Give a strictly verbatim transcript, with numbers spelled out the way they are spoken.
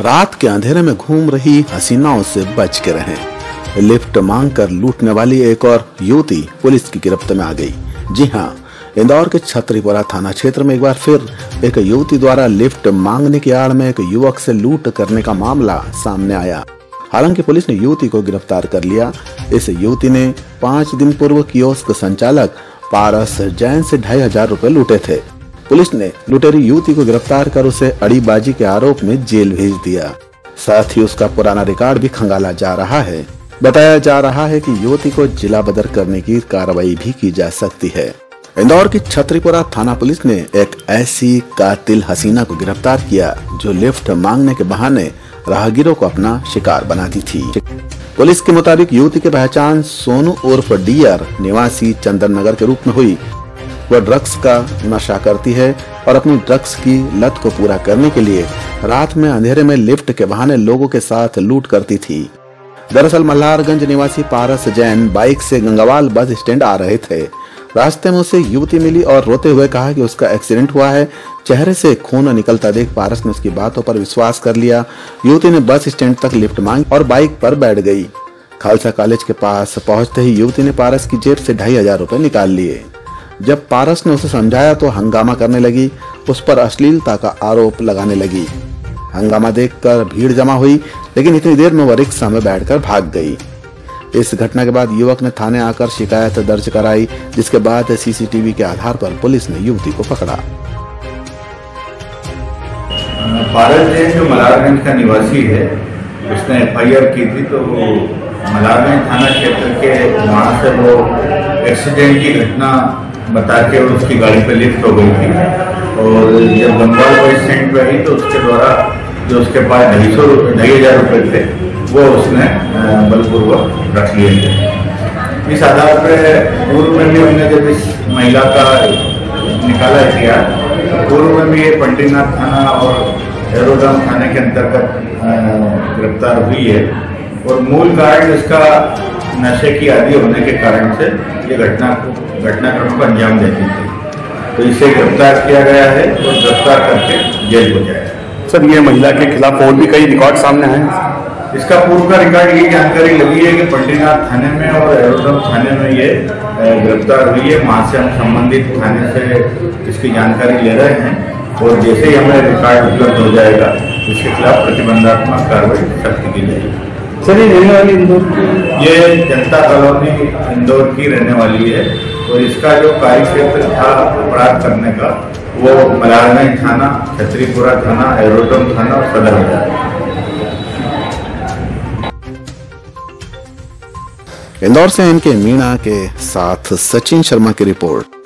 रात के अंधेरे में घूम रही हसीनाओं से बच के रहें। लिफ्ट मांगकर लूटने वाली एक और युवती पुलिस की गिरफ्त में आ गई। जी हां, इंदौर के छतरीपुरा थाना क्षेत्र में एक बार फिर एक युवती द्वारा लिफ्ट मांगने की आड़ में एक युवक से लूट करने का मामला सामने आया। हालांकि पुलिस ने युवती को गिरफ्तार कर लिया। इस युवती ने पाँच दिन पूर्व कियोस्क संचालक पारस जैन से ढाई हजार रूपए लूटे थे। पुलिस ने लुटेरी युवती को गिरफ्तार कर उसे अड़ीबाजी के आरोप में जेल भेज दिया। साथ ही उसका पुराना रिकॉर्ड भी खंगाला जा रहा है। बताया जा रहा है कि युवती को जिला बदर करने की कार्रवाई भी की जा सकती है। इंदौर की छतरीपुरा थाना पुलिस ने एक ऐसी कातिल हसीना को गिरफ्तार किया जो लिफ्ट मांगने के बहाने राहगीरों को अपना शिकार बनाती थी। पुलिस के मुताबिक युवती की पहचान सोनू उर्फ डियर निवासी चंदन नगर के रूप में हुई। वह ड्रग्स का नशा करती है और अपनी ड्रग्स की लत को पूरा करने के लिए रात में अंधेरे में लिफ्ट के बहाने लोगों के साथ लूट करती थी। दरअसल मल्हारगंज निवासी पारस जैन बाइक से गंगावाल बस स्टैंड आ रहे थे। रास्ते में उसे युवती मिली और रोते हुए कहा कि उसका एक्सीडेंट हुआ है। चेहरे से खून निकलता देख पारस ने उसकी बातों पर विश्वास कर लिया। युवती ने बस स्टैंड तक लिफ्ट मांगी और बाइक पर बैठ गई। खालसा कॉलेज के पास पहुंचते ही युवती ने पारस की जेब से ढाई हजार रूपए निकाल लिए। जब पारस ने उसे समझाया तो हंगामा करने लगी, उस पर अश्लीलता का आरोप लगाने लगी। हंगामा देखकर भीड़ जमा हुई, लेकिन इतनी देर में वह रिक्शा में बैठकर भाग गई। इस घटना के बाद युवक ने थाने आकर शिकायत दर्ज कराई, जिसके बाद सीसीटीवी के आधार पर पुलिस ने युवती को पकड़ा। पारस जैन जो मल्हारगंज का निवासी है, उसने एफ आई आर की थी। तो मल्हारगंज थाना क्षेत्र के वहाँ से वो एक्सीडेंट की घटना बता के उसकी गाड़ी पे लिफ्ट हो गई थी और जब गंगावाल बस स्टैंड पे आई तो उसके द्वारा जो उसके पास ढाई सौ ढाई हजार रुपये थे वो उसने बलपूर्वक रख लिए थे। इस आधार पर पूर्व में भी हमने जब इस महिला का निकाला किया, पूर्व में भी ये पंडीनाथ थाना और एरोड्राम थाने के अंतर्गत गिरफ्तार हुई है और मूल कारण इसका नशे की आदि होने के कारण से ये घटना घटनाक्रम को अंजाम देती थी। तो इसे गिरफ्तार किया गया है और गिरफ्तार करके जेल हो जाएगा। सर, ये महिला के खिलाफ और भी कई रिकॉर्ड सामने हैं। इसका पूर्व का रिकॉर्ड ये जानकारी लगी है कि पंडीनाथ थाने में और एरोड्राम थाने में ये गिरफ्तार हुई है। वहाँ से हम संबंधित थाने से इसकी जानकारी ले रहे हैं और जैसे ही हमें रिकॉर्ड उपलब्ध हो जाएगा इसके खिलाफ प्रतिबंधात्मक कार्रवाई सख्त की जाएगी। सर, ये रहने वाली इंदौर की ये जनता कॉलोनी इंदौर की रहने वाली है और इसका जो कार्य क्षेत्र था अपराध करने का वो मल्हारगंज थाना, छतरीपुरा थाना, एरोड्राम थाना और सदर बाजार। इंदौर से इनके मीणा के साथ सचिन शर्मा की रिपोर्ट।